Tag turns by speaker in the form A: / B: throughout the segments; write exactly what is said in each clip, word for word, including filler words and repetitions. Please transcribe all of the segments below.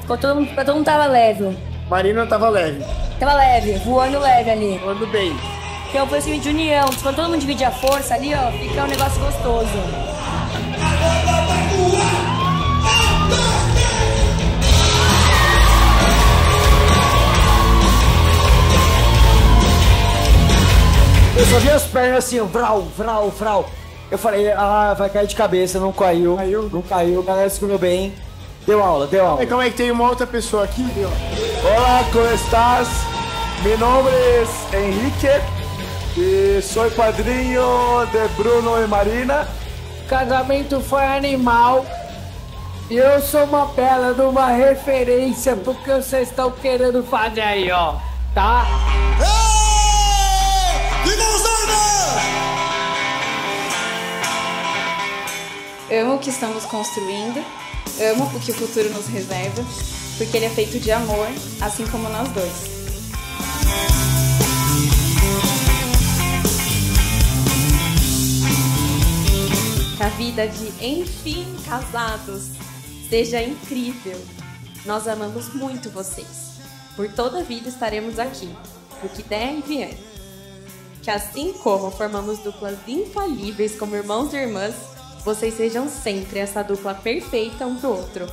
A: Ficou todo mundo, todo mundo tava leve.
B: Marina tava leve.
A: Tava leve, voando leve ali.
B: Voando bem.
A: Então foi assim de união. Quando todo mundo divide a força ali, ó, fica um negócio gostoso.
C: Eu só vi as pernas assim, vral, vral, vral. Eu falei, ah, vai cair de cabeça, não caiu. Caiu. Não caiu, a galera segurou bem. Deu aula, deu aula.
B: E como é que tem uma outra pessoa aqui?
D: Olá, como estás? Mi nombre es Enrique e sou padrinho de Bruno e Marina.
E: O casamento foi animal. E eu sou uma bela de uma referência pro que vocês estão querendo fazer aí, ó. Tá?
F: Amo o que estamos construindo, amo o que o futuro nos reserva, porque ele é feito de amor, assim como nós dois.
G: Que a vida de enfim casados seja incrível. Nós amamos muito vocês. Por toda a vida estaremos aqui, por que der e vier. Que assim como formamos duplas infalíveis como irmãos e irmãs, vocês sejam sempre essa dupla perfeita um pro outro.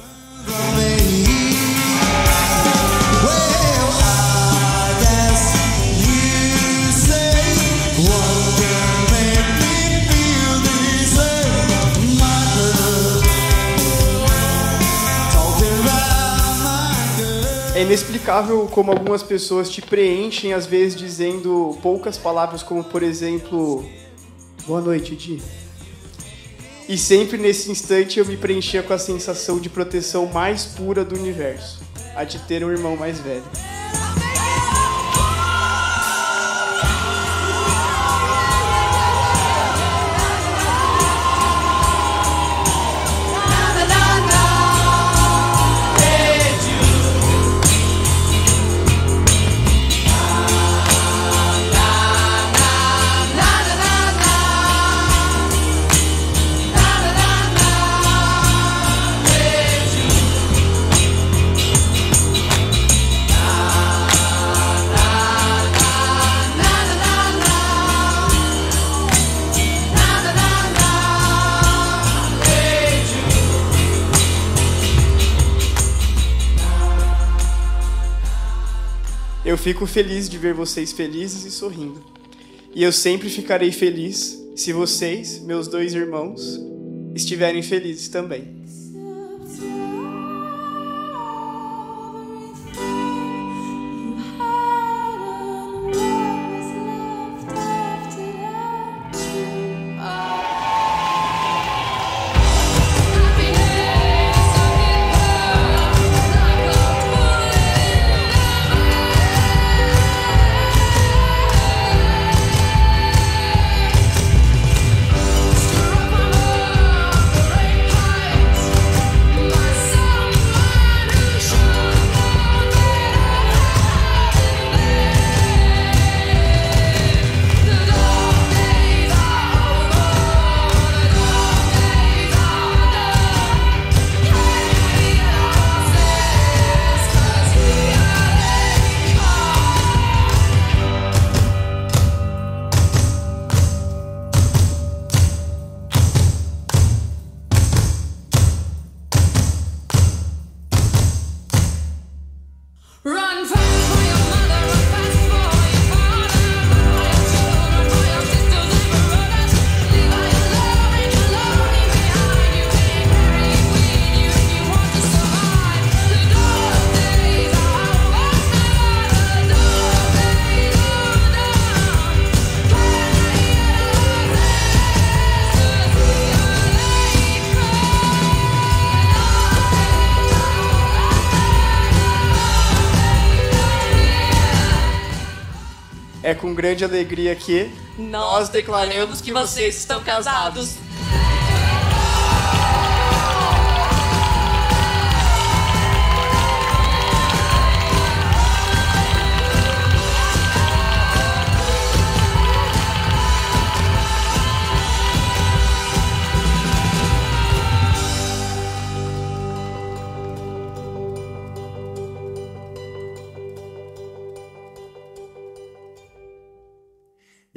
B: É inexplicável como algumas pessoas te preenchem, às vezes dizendo poucas palavras, como por exemplo, boa noite, Di. E sempre nesse instante eu me preenchia com a sensação de proteção mais pura do universo, a de ter um irmão mais velho. Eu fico feliz de ver vocês felizes e sorrindo. E eu sempre ficarei feliz se vocês, meus dois irmãos, estiverem felizes também. É com grande alegria que
G: nós declaramos que vocês estão casados.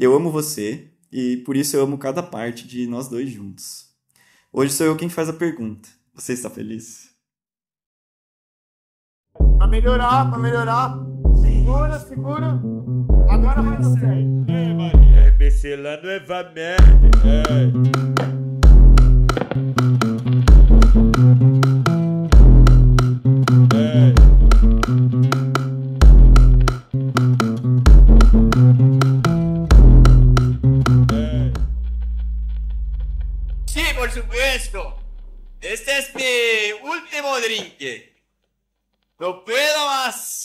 H: Eu amo você e por isso eu amo cada parte de nós dois juntos. Hoje sou eu quem faz a pergunta. Você está feliz?
D: Pra melhorar, pra melhorar. Segura, segura. Agora vai dar certo.
I: É, Maria, R B C lá não é vá merda. É.
J: Sí, por supuesto. Este es mi último drink. No puedo más.